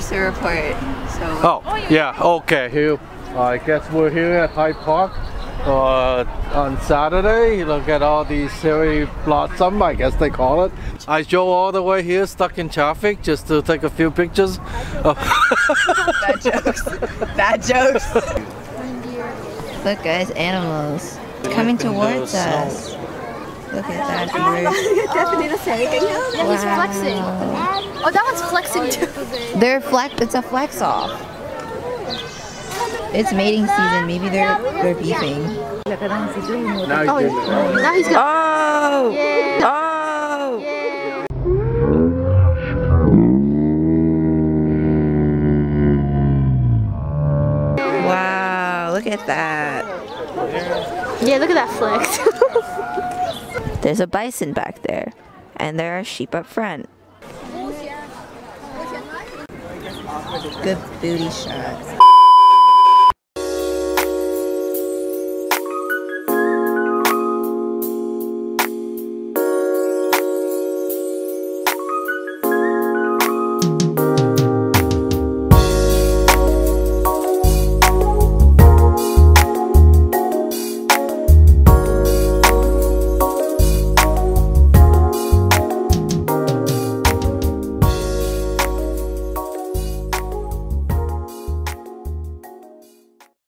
us to report. So. Oh, yeah, okay. Here, I guess we're here at Hyde Park on Saturday. Look at all these cherry blossom, I guess they call it. I drove all the way here, stuck in traffic, just to take a few pictures. Bad jokes. Bad jokes. Look, guys, animals coming towards us. Look at that bird. Yeah, he's flexing. Oh, that one's flexing too. It's a flex off. It's mating season. Maybe they're beefing. Now he's gonna. Oh! Yeah. Oh! Yeah. Wow! Look at that. Yeah, look at that flex. There's a bison back there, and there are sheep up front. Good booty shots.